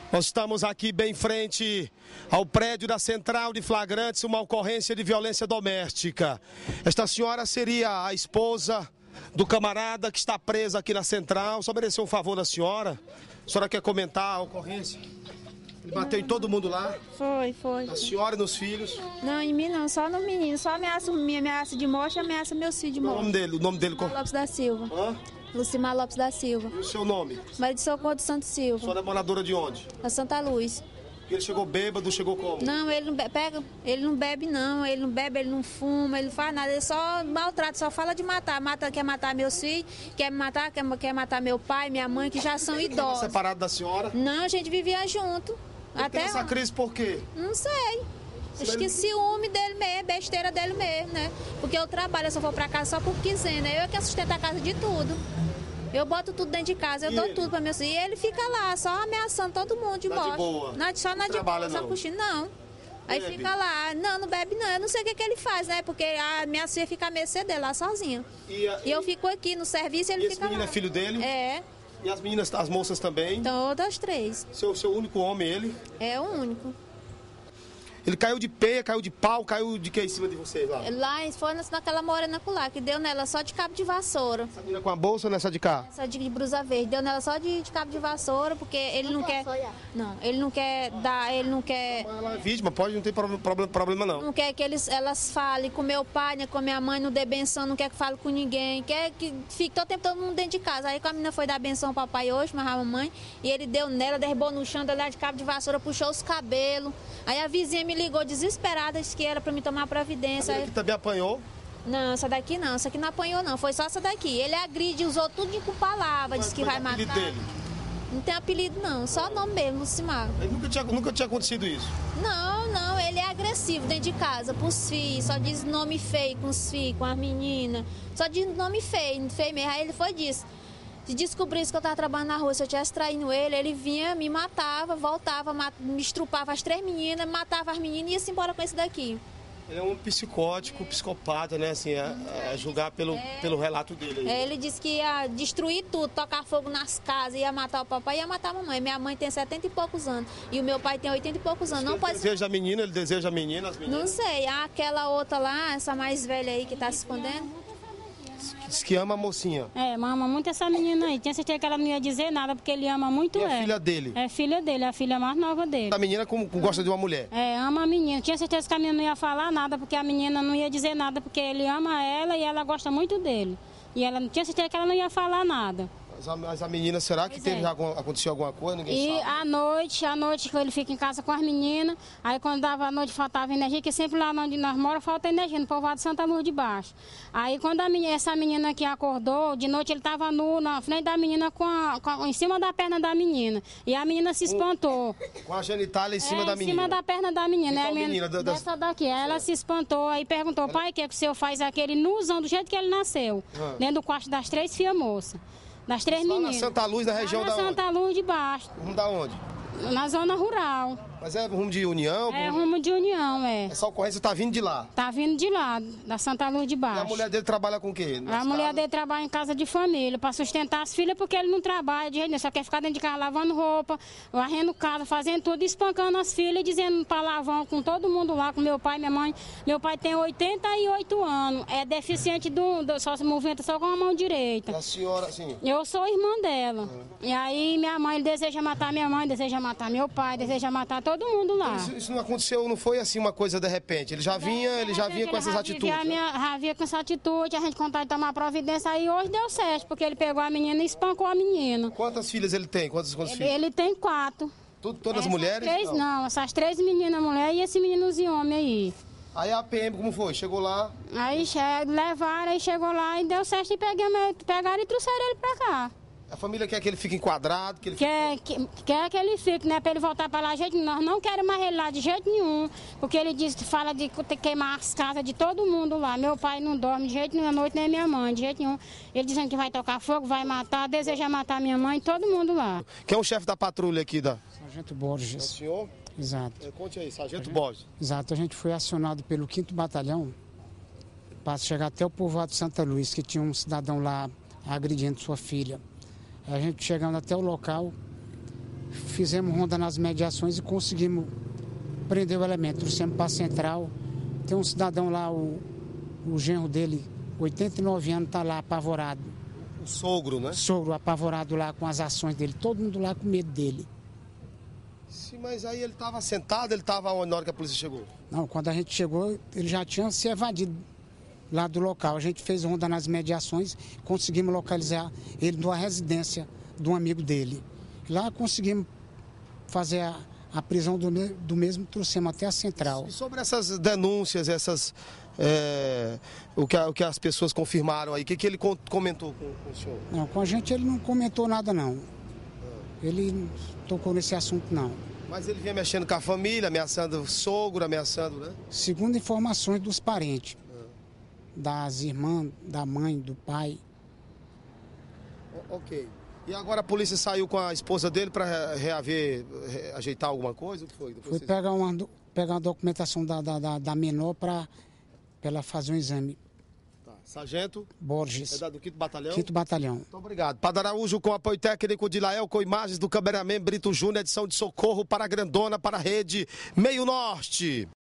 Nós estamos aqui bem em frente ao prédio da Central de Flagrantes, uma ocorrência de violência doméstica. Esta senhora seria a esposa do camarada que está preso aqui na Central. Só mereceu um favor da senhora. A senhora quer comentar a ocorrência? Ele bateu em todo mundo lá? Foi. Na senhora e nos filhos? Não, em mim não, só no menino. Só ameaça de morte e ameaça meus filhos de morte. O nome dele Lucimar Lopes da Silva. Hã? Lucimar Lopes da Silva. E o seu nome? Maria de Socorro de Santo A Silva. senhora é moradora de onde? Da Santa Luz. Ele chegou bêbado, chegou como? Não, ele não bebe não, ele não fuma, ele não faz nada, ele só maltrata, só fala de matar. Quer matar meus filhos, quer matar meu pai, minha mãe, que já são idosos. Separado da senhora? Não, a gente vivia junto. Tem essa crise por quê? Não sei. Acho que ciúme dele mesmo, besteira dele mesmo, né? Porque eu trabalho, eu só vou pra casa só por quinzena. Eu é que sustento a casa de tudo. Eu boto tudo dentro de casa, eu dou tudo pra meus filhos. E ele fica lá, só ameaçando todo mundo de morte. De boa. Só na de boa, só curtindo, não. Aí Bebe. fica lá, não bebe não. Eu não sei o que ele faz, né? Porque a minha filha fica à mercê dele lá sozinha. E eu fico aqui no serviço e ele fica lá. Esse menino é filho dele? É. E as meninas, as moças também? Todas três. Seu único homem, ele? É o único. Ele caiu de peia, caiu de pau, caiu de que em cima de vocês lá? Lá foi naquela morena lá, que deu nela só de cabo de vassoura. Essa menina com a bolsa ou nessa de cá? Essa de brusa verde, deu nela só de cabo de vassoura, porque ele não quer... Não, ele não quer dar, ele não quer... Ela é vítima, pode, não tem problema não. Não quer que elas falem com meu pai, né, com minha mãe, não dê benção, não quer que fale com ninguém, quer que fique todo tempo todo mundo dentro de casa. Aí a menina foi dar benção ao papai hoje, mas a mamãe, e ele deu nela, derrubou no chão, deu lá de cabo de vassoura, puxou os cabelos. Aí a vizinha me ligou desesperada, disse que era pra me tomar providência. Essa aqui também apanhou? Não, essa daqui não, essa aqui não apanhou não, foi só essa daqui. Ele agride, usou tudo com palavra, disse que vai matar. Apelido dele? Não tem apelido não, só nome mesmo, Lucimar. Nunca tinha acontecido isso? Não, ele é agressivo dentro de casa, com os filhos, só diz nome feio com os filhos, com as meninas. Só diz nome feio mesmo, aí ele foi disso. Se descobrisse que eu estava trabalhando na rua, se eu tivesse traindo ele vinha, me matava, voltava, me estrupava as três meninas, matava as meninas e ia-se embora com esse daqui. Ele é um psicótico, psicopata, né, assim, a julgar pelo relato dele aí. Ele disse que ia destruir tudo, tocar fogo nas casas, ia matar o papai e ia matar a mamãe. Minha mãe tem 70 e poucos anos e o meu pai tem 80 e poucos anos. Não pode... Ele deseja a menina, ele deseja a menina, as meninas? Não sei, aquela outra lá, essa mais velha aí que está se escondendo. Diz que ama a mocinha. É, ama muito essa menina aí. Tinha certeza que ela não ia dizer nada, porque ele ama muito ela. É filha dele? É filha dele, a filha mais nova dele. A menina como gosta de uma mulher? É, ama a menina. Tinha certeza que a menina não ia falar nada, porque a menina não ia dizer nada, porque ele ama ela e ela gosta muito dele. E ela tinha certeza que ela não ia falar nada. Mas a menina, será que aconteceu alguma coisa? Ninguém sabe. E à noite ele fica em casa com as meninas, aí quando dava a noite faltava energia, que sempre lá onde nós moramos falta energia, no povoado de Santa Luz de Baixo. Aí quando essa menina aqui acordou, de noite ele estava na frente da menina, em cima da perna da menina. E a menina se espantou. Com a genitália em cima da menina? Em cima da perna da menina. Qual menina? Dessa daqui. Ela se espantou, aí perguntou, pai, o que o senhor faz aquele nuzão do jeito que ele nasceu? Dentro do quarto das três filhas moças. Das três meninas. Lá na Santa Luz, na região da onde? Santa Luz de Baixo. Rumo da onde? Na zona rural. Mas é rumo de União? É rumo de União, é. Essa ocorrência tá vindo de lá? Tá vindo de lá, da Santa Luz de Baixo. E a mulher dele trabalha com o quê? A mulher dele trabalha em casa de família, para sustentar as filhas, porque ele não trabalha de jeito nenhum, só quer ficar dentro de casa lavando roupa, varrendo casa, fazendo tudo, espancando as filhas, dizendo palavrão com todo mundo lá, com meu pai e minha mãe. Meu pai tem 88 anos, é deficiente só se movimenta só com a mão direita. E a senhora, sim? Eu sou irmã dela. E aí minha mãe, ele deseja matar minha mãe, deseja matar meu pai, deseja matar todo mundo lá. Isso não aconteceu, não foi assim uma coisa de repente. Ele já vinha com essas atitudes. Já vinha com essa atitude, a gente contar de tomar providência, aí hoje deu certo, porque ele pegou a menina e espancou a menina. Quantas filhas ele tem? Quantos filhos? Ele tem 4. Todas mulheres? Não, essas 3 meninas mulheres e esse meninozinho homem aí. Aí a PM como foi? Chegou lá? Aí levaram, aí chegou lá e deu certo e pegaram e trouxeram ele pra cá. A família quer que ele fique enquadrado? Que ele quer que ele fique, né? Pra ele voltar pra lá, nós não queremos mais ele lá de jeito nenhum. Porque ele fala de queimar as casas de todo mundo lá. Meu pai não dorme de jeito nenhum à noite, nem minha mãe, de jeito nenhum. Ele dizendo que vai tocar fogo, vai matar, deseja matar minha mãe, todo mundo lá. Quem é o chefe da patrulha aqui da? Sargento Borges. É o senhor? Exato. Conte aí, Sargento Borges. Exato, a gente foi acionado pelo 5º Batalhão para chegar até o povoado de Santa Luz, que tinha um cidadão lá agredindo sua filha. A gente chegando até o local, fizemos ronda nas mediações e conseguimos prender o elemento. Trouxemos para a central. Tem um cidadão lá, o genro dele, 89 anos, está lá apavorado. O sogro, né? Sogro apavorado lá com as ações dele. Todo mundo lá com medo dele. Sim, mas aí ele estava sentado, ele estava onde na hora que a polícia chegou? Não, quando a gente chegou, ele já tinha se evadido lá do local. A gente fez ronda nas mediações, conseguimos localizar ele numa residência de um amigo dele. Lá conseguimos fazer a prisão do mesmo, trouxemos até a central. E sobre essas denúncias, o que as pessoas confirmaram aí, o que ele comentou com o senhor? Não, com a gente ele não comentou nada, não. Ele não tocou nesse assunto, não. Mas ele vinha mexendo com a família, ameaçando o sogro, ameaçando, né? Segundo informações dos parentes, das irmãs, da mãe, do pai. Ok. E agora a polícia saiu com a esposa dele para ajeitar alguma coisa? O que foi? Foi pegar uma documentação da menor para ela fazer um exame. Tá. Sargento? Borges. É do 5º Batalhão? 5º Batalhão. Muito obrigado. Padre Araújo com apoio técnico de Lael, com imagens do cameraman Brito Júnior, edição de socorro para a Grandona, para a Rede Meio Norte.